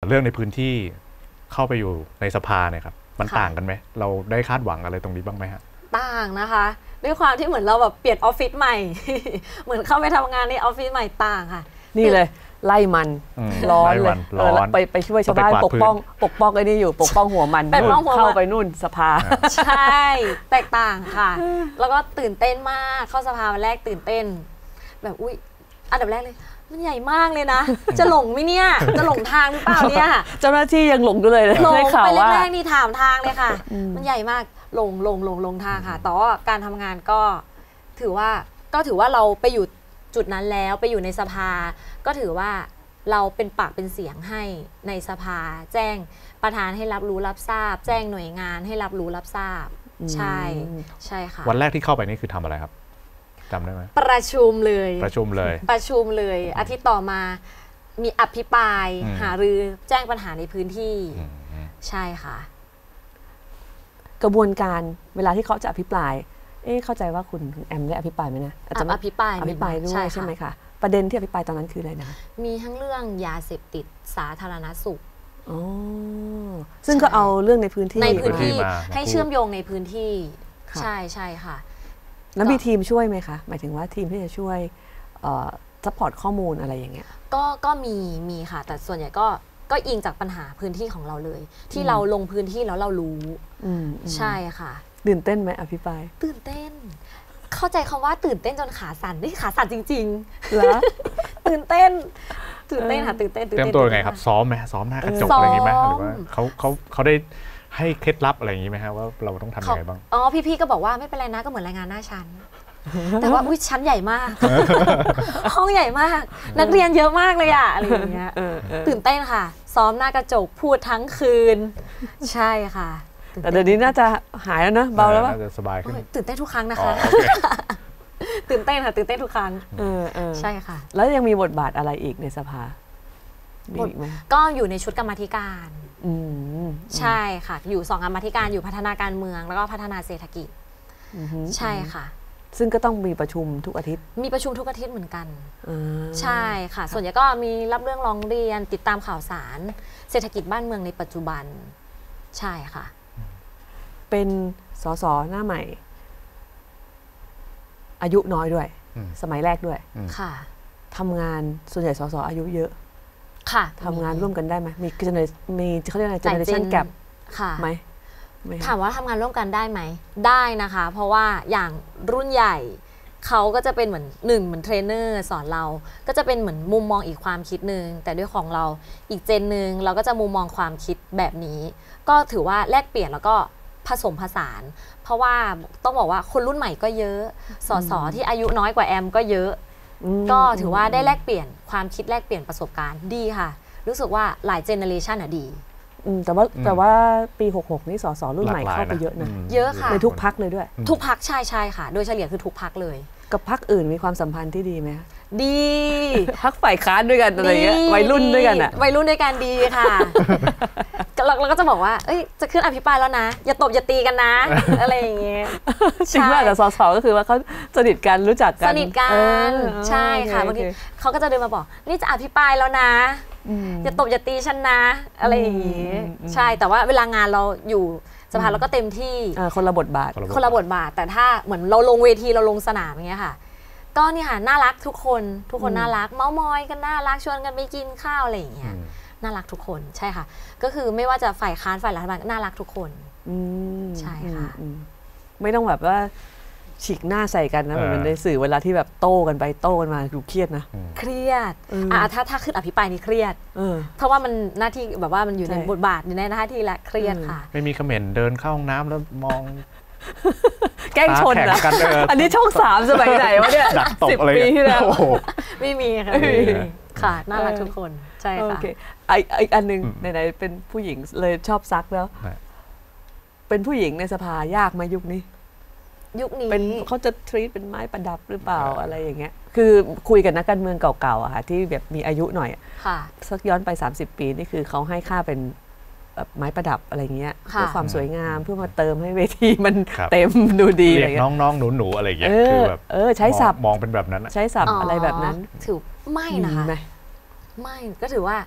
เรื่องในพื้นที่เข้าไปอยู่ในสภาเนี่ยครับมันต่างกันไหมเราได้คาดหวังอะไรตรงนี้บ้างไหมฮะต่างนะคะด้วยความที่เหมือนเราแบบเปลี่ยนออฟฟิศใหม่ เหมือนเข้าไปทำงานในออฟฟิศใหม่ต่างค่ะนี่เลยไล่มันร้อนเลยไปช่วยชาวบ้านปกป้องไอ้นี่อยู่ปกป้องหัวมันเข้าไปนู่นสภาใช่แตกต่างค่ะแล้วก็ตื่นเต้นมากเข้าสภาวันแรกตื่นเต้นแบบอุ๊ยอันดับแรกเลยมันใหญ่มากเลยนะจะหลงไหมเนี่ยจะหลงทางหรือเปล่าเนี่ยเจ้าหน้าที่ยังหลงอยู่เลยหลงไปแรกๆนี่ถามทางเลยค่ะมันใหญ่มากหลงทางค่ะแต่ว่าการทำงานก็ถือว่าเราไปอยู่จุดนั้นแล้วไปอยู่ในสภาก็ถือว่าเราเป็นปากเป็นเสียงให้ในสภาแจ้งประธานให้รับรู้รับทราบแจ้งหน่วยงานให้รับรู้รับทราบใช่ค่ะวันแรกที่เข้าไปนี่คือทำอะไรครับจำได้ไหมประชุมเลยอาทิตย์ต่อมามีอภิปรายหารือแจ้งปัญหาในพื้นที่ใช่ค่ะกระบวนการเวลาที่เขาจะอภิปรายเข้าใจว่าคุณแอมได้อภิปรายไหมนะอภิปรายด้วยใช่ไหมคะประเด็นที่อภิปรายตอนนั้นคืออะไรนะมีทั้งเรื่องยาเสพติดสาธารณสุขซึ่งก็เอาเรื่องในพื้นที่ให้เชื่อมโยงในพื้นที่ใช่ค่ะแล้วมีทีมช่วยไหมคะหมายถึงว่าทีมที่จะช่วยซัพพอร์ตข้อมูลอะไรอย่างเงี้ยก็มีค่ะแต่ส่วนใหญ่ก็อิงจากปัญหาพื้นที่ของเราเลยที่เราลงพื้นที่แล้วเรารู้ใช่ค่ะตื่นเต้นไหมอภิปรายตื่นเต้นเข้าใจคำว่าตื่นเต้นจนขาสั่นนี่ขาสั่นจริงๆเหรอตื่นเต้นค่ะตื่นเต้นเตรียมตัวยังไงครับซ้อมไหมซ้อมหน้ากระจกอะไรอย่างงี้ไหมหรือว่าเขาได้ให้เคล็ดลับอะไรอย่างงี้ไหมฮะว่าเราต้องทำยังไงบ้างพี่ๆก็บอกว่าไม่เป็นไรนะก็เหมือนรายงานหน้าชั้นแต่ว่าชั้นใหญ่มากห้องใหญ่มากนักเรียนเยอะมากเลยอะอะไรอย่างเงี้ยตื่นเต้นค่ะซ้อมหน้ากระจกพูดทั้งคืนใช่ค่ะแต่เดี๋ยวนี้น่าจะหายแล้วนะเบาแล้วป่ะน่าจะสบายขึ้นตื่นเต้นทุกครั้งนะคะตื่นเต้นค่ะตื่นเต้นทุกครั้งใช่ค่ะแล้วยังมีบทบาทอะไรอีกในสภาก็อยู่ในชุดกรรมาธิการใช่ค่ะอยู่2กรรมาธิการอยู่พัฒนาการเมืองแล้วก็พัฒนาเศรษฐกิจใช่ค่ะซึ่งก็ต้องมีประชุมทุกอาทิตย์มีประชุมทุกอาทิตย์เหมือนกันใช่ค่ะส่วนใหญ่ก็มีรับเรื่องร้องเรียนติดตามข่าวสารเศรษฐกิจบ้านเมืองในปัจจุบันใช่ค่ะเป็นสสหน้าใหม่อายุน้อยด้วยสมัยแรกด้วยค่ะทำงานส่วนใหญ่สสอายุเยอะค่ะทำงานร่วมกันได้ไหมมีเขาเรียกอะไรgeneration gap ไหมถามว่าทำงานร่วมกันได้ไหมได้นะคะเพราะว่าอย่างรุ่นใหญ่เขาก็จะเป็นเหมือนเหมือนเทรนเนอร์สอนเราก็จะเป็นเหมือนมุมมองอีกความคิดนึงแต่ด้วยของเราอีกเจนนึงเราก็จะมุมมองความคิดแบบนี้ก็ถือว่าแลกเปลี่ยนแล้วก็ผสมผสานเพราะว่าต้องบอกว่าคนรุ่นใหม่ก็เยอะสสที่อายุน้อยกว่าแอมก็เยอะก็ถือว่าได้แลกเปลี่ยนความคิดแลกเปลี่ยนประสบการณ์ดีค่ะรู้สึกว่าหลายเจเนอเรชันอะดีแต่ว่าปี66นี่สสรุ่นใหม่เข้าไปเยอะนะเยอะค่ะในทุกพรรคเลยด้วยทุกพรรคใช่ค่ะโดยเฉลี่ยคือทุกพรรคเลยกับพรรคอื่นมีความสัมพันธ์ที่ดีไหมดีพรรคฝ่ายค้านด้วยกันอะไรเงี้ยวัยรุ่นด้วยกันอะวัยรุ่นด้วยกันดีค่ะเราก็จะบอกว่าจะขึ้นอภิปรายแล้วนะอย่าตบอย่าตีกันนะอะไรอย่างเงี้ยจริงมากกับสสก็คือว่าเขาสนิทกันรู้จักกันสนิทกันใช่ค่ะบางทีเขาก็จะเดินมาบอกนี่จะอภิปรายแล้วนะอย่าตบอย่าตีฉันนะอะไรอย่างงี้ใช่แต่ว่าเวลางานเราอยู่สภาเราก็เต็มที่คนละบทบาทแต่ถ้าเหมือนเราลงเวทีเราลงสนามอย่างเงี้ยค่ะก็นี่ค่ะน่ารักทุกคนน่ารักเม้ามอยกันน่ารักชวนกันไปกินข้าวอะไรอย่างเงี้ยน่ารักทุกคนใช่ค่ะก็คือไม่ว่าจะฝ่ายค้านฝ่ายรัฐบาลน่ารักทุกคนใช่ค่ะไม่ต้องแบบว่าฉีกหน้าใส่กันนะเหมือนในสื่อเวลาที่แบบโต้กันไปโต้กันมาดูเครียดนะเครียดถ้าขึ้นอภิปรายนี่เครียดเพราะว่ามันหน้าที่แบบว่ามันอยู่ในบทบาทอยู่ในหน้าที่และเครียดค่ะไม่มีคอมเมนต์เดินเข้าห้องน้ำแล้วมองแกล้งชนนะอันนี้ช่อง3สมัยไหนวะเนี่ย10 ปีที่แล้วไม่มีค่ะน่ารักทุกคนใช่ค่ะอีกอันนึงไหนๆเป็นผู้หญิงเลยชอบซักแล้วเป็นผู้หญิงในสภายากไหมยุคนี้เป็นเขาจะทรีตเป็นไม้ประดับหรือเปล่าอะไรอย่างเงี้ยคือคุยกับนักการเมืองเก่าๆอะค่ะที่แบบมีอายุหน่อยสักย้อนไป30 ปีนี่คือเขาให้ค่าเป็นไม้ประดับอะไรเงี้ยเพื่อความสวยงามเพื่อมาเติมให้เวทีมันเต็มดูดีอะไรเงี้ยน้องๆหนูๆอะไรเงี้ยคือแบบใช้ศัพท์มองเป็นแบบนั้นใช้ศัพท์อะไรแบบนั้นถือไม่นะคะไม่ก็ถือว่า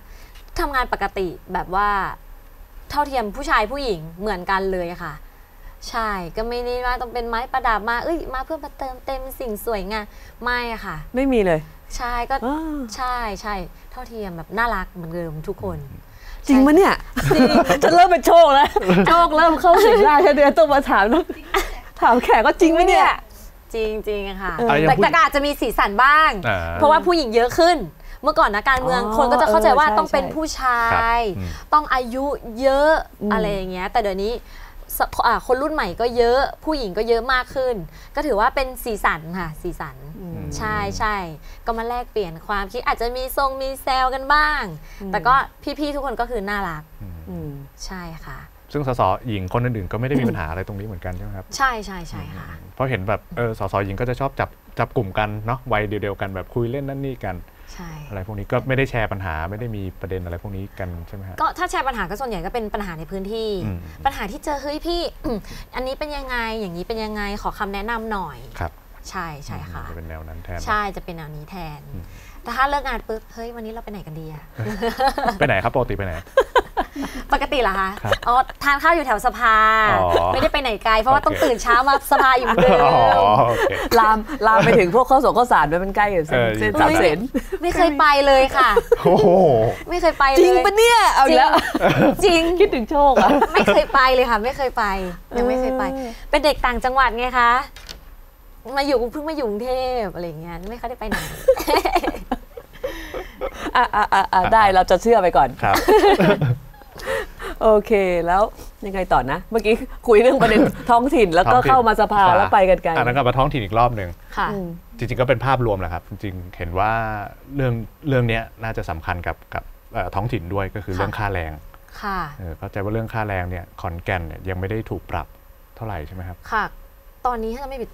ทำงานปกติแบบว่าเท่าเทียมผู้ชายผู้หญิงเหมือนกันเลยค่ะใช่ก็ไม่ได้ว่าต้องเป็นไม้ประดับมามาเพื่อมาเติมเต็มสิ่งสวยงามไม่ค่ะไม่มีเลยใช่ก็ใช่เท่าเทียมแบบน่ารักเหมือนเดิมทุกคนจริงมั้ยเนี่ยจะเริ่มเป็นโชคแล้วโชคเริ่มเข้าสิงได้เดือนต้องมาถามแขกก็จริงมั้ยเนี่ยจริงๆค่ะแต่อาจจะมีสีสันบ้างเพราะว่าผู้หญิงเยอะขึ้นเมื่อก่อนนะการเมืองคนก็จะเข้าใจว่าต้องเป็นผู้ชายต้องอายุเยอะอะไรอย่างเงี้ยแต่เดี๋ยวนี้คนรุ่นใหม่ก็เยอะผู้หญิงก็เยอะมากขึ้นก็ถือว่าเป็นสีสันค่ะสีสันใช่ก็มาแลกเปลี่ยนความคิดอาจจะมีทรงมีแซวกันบ้างแต่ก็พี่ๆทุกคนก็คือน่ารักใช่ค่ะซึ่งสสหญิงคนอื่นๆก็ไม่ได้มีปัญหาอะไรตรงนี้เหมือนกันใช่ไหมครับใช่ค่ะเพราะเห็นแบบสสหญิงก็จะชอบจับกลุ่มกันเนาะวัยเดียวกันแบบคุยเล่นนั่นนี่กันอะไรพวกนี้ก็ไม่ได้แชร์ปัญหาไม่ได้มีประเด็นอะไรพวกนี้กันใช่ไหมครับก็ถ้าแชร์ปัญหาก็ส่วนใหญ่ก็เป็นปัญหาในพื้นที่ปัญหาที่เจอเฮ้ยพี่อันนี้เป็นยังไงอย่างนี้เป็นยังไงขอคำแนะนำหน่อยครับใช่ค่ะจะเป็นแนวนั้นแทนใช่จะเป็นแนวนี้แทนแต่ถ้าเลิกงานปุ๊บเฮ้ยวันนี้เราไปไหนกันดีอะไปไหนครับปกติไปไหนปกติเหรอคะอ๋อทานข้าวอยู่แถวสภาไม่ได้ไปไหนไกลเพราะว่าต้องตื่นเช้ามาสภาอยู่เดิมลามไปถึงพวกข้าวสงข้าวสารด้วยมันใกล้กับเส้นสามเสนไม่เคยไปเลยค่ะไม่เคยไปเลยจริงปะเนี่ยเอาอีกแล้วจริงคิดถึงโชคอะไม่เคยไปเลยค่ะไม่เคยไปยังไม่เคยไปเป็นเด็กต่างจังหวัดไงคะเพิ่งมาอยู่กรุงเทพอะไรเงี้ยไม่ค่อยได้ไปไหนได้เราจะเชื่อไปก่อนครับโอเคแล้วยังไงต่อนะเมื่อกี้คุยเรื่องประเด็นท้องถิ่นแล้วก็เข้ามาสภาแล้วไปกันไกลแล้วก็มาท้องถิ่นอีกรอบหนึ่งจริงๆก็เป็นภาพรวมแหละครับจริงๆเห็นว่าเรื่องนี้น่าจะสำคัญกับท้องถิ่นด้วยก็คือเรื่องค่าแรงเข้าใจว่าเรื่องค่าแรงเนี่ยขอนแก่นเนี่ยยังไม่ได้ถูกปรับเท่าไหร่ใช่ไหมครับค่ะตอนนี้ถ้าไม่ผิด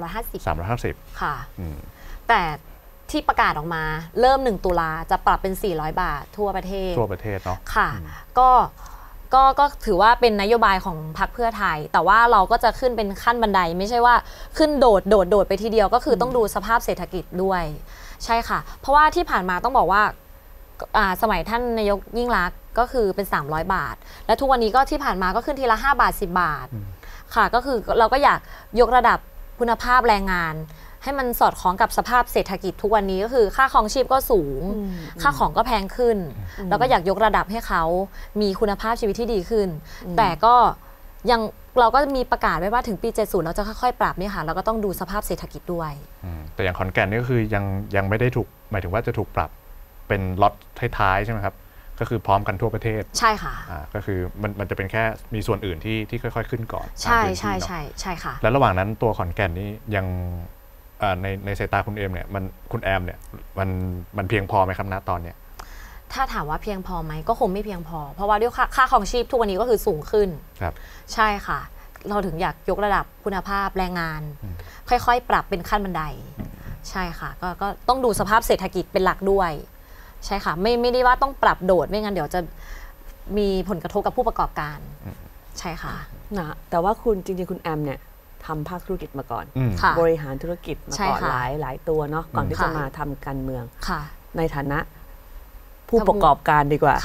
350ค่ะแต่ที่ประกาศออกมาเริ่ม1 ตุลาจะปรับเป็น400 บาททั่วประเทศเนาะค่ะก็ถือว่าเป็นนโยบายของพรรคเพื่อไทยแต่ว่าเราก็จะขึ้นเป็นขั้นบันไดไม่ใช่ว่าขึ้นโดดไปทีเดียวก็คือต้องดูสภาพเศรษฐกิจด้วยใช่ค่ะเพราะว่าที่ผ่านมาต้องบอกว่าสมัยท่านนายกยิ่งลักษณ์ก็คือเป็น300 บาทและทุกวันนี้ก็ที่ผ่านมาก็ขึ้นทีละ5 บาท10 บาทค่ะก็คือเราก็อยากยกระดับคุณภาพแรงงานให้มันสอดคล้องกับสภาพเศรษฐกิจทุกวันนี้ก็คือค่าครองชีพก็สูงค่าของก็แพงขึ้นแล้วก็อยากยกระดับให้เขามีคุณภาพชีวิตที่ดีขึ้นแต่ก็ยังเราก็มีประกาศไว้ว่าถึงปี70เราจะค่อยๆปรับเนี่ยค่ะเราก็ต้องดูสภาพเศรษฐกิจด้วยแต่อย่างขอนแก่นนี่ก็คือยังไม่ได้ถูกหมายถึงว่าจะถูกปรับเป็นล็อตท้ายๆใช่ไหมครับก็คือพร้อมกันทั่วประเทศใช่ค่ะก็คือมันจะเป็นแค่มีส่วนอื่นที่ค่อยๆขึ้นก่อนใช่ค่ะแล้วระหว่างนั้นตัวขอนแก่นนี่ยังในสายตาคุณเอมเนี่ยคุณแอมเนี่ยมันเพียงพอไหมครับณตอนเนี้ยถ้าถามว่าเพียงพอไหมก็คงไม่เพียงพอเพราะว่าด้วยค่าครองชีพทุกวันนี้ก็คือสูงขึ้นครับใช่ค่ะเราถึงอยากยกระดับคุณภาพแรงงานค่อยๆปรับเป็นขั้นบันไดใช่ค่ะก็ต้องดูสภาพเศรษฐกิจเป็นหลักด้วยใช่ค่ะไม่ได้ว่าต้องปรับโดดไม่งั้นเดี๋ยวจะมีผลกระทบกับผู้ประกอบการใช่ค่ะนะแต่ว่าคุณจริงๆคุณแอมเนี่ยทำภาคธุรกิจมาก่อนบริหารธุรกิจมาก่อนหลายตัวเนาะก่อนที่จะมาทำการเมืองในฐานะผู้ประกอบการดีกว่า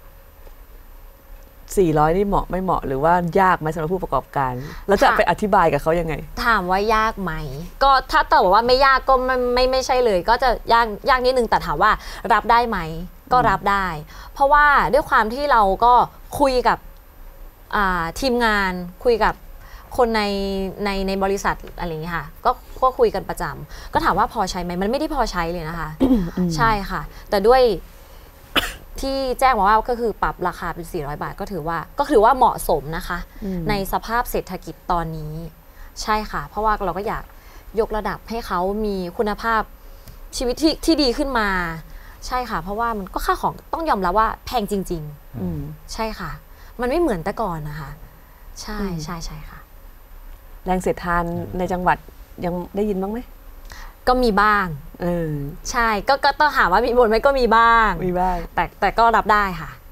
400นี่เหมาะไม่เหมาะหรือว่ายากไหมสำหรับผู้ประกอบการแล้วจะไปอธิบายกับเขายังไงถามว่ายากไหมก็ถ้าตอบว่าไม่ยากก็ไม่ใช่เลยก็จะยากนิดนึงแต่ถามว่ารับได้ไหมก็รับได้เพราะว่าด้วยความที่เราก็คุยกับทีมงานคุยกับคนในบริษัทอะไรอย่างเงี้ยค่ะก็คุยกันประจำก็ถามว่าพอใช้ไหมมันไม่ได้พอใช้เลยนะคะใช่ค่ะแต่ด้วยที่แจ้งมาว่าก็คือปรับราคาเป็น400 บาทก็ถือว่าเหมาะสมนะคะในสภาพเศรษฐกิจตอนนี้ใช่ค่ะเพราะว่าเราก็อยากยกระดับให้เขามีคุณภาพชีวิตที่ดีขึ้นมาใช่ค่ะเพราะว่ามันก็ค่าของต้องยอมรับว่าแพงจริงๆใช่ค่ะมันไม่เหมือนแต่ก่อนนะคะใช่ค่ะแรงเสียดทานในจังหวัดยังได้ยินบ้างไหมก็มีบ้างใช่ก็ต้องถามว่ามีบ่นไหมก็มีบ้างแต่ก็รับได้ค่ะ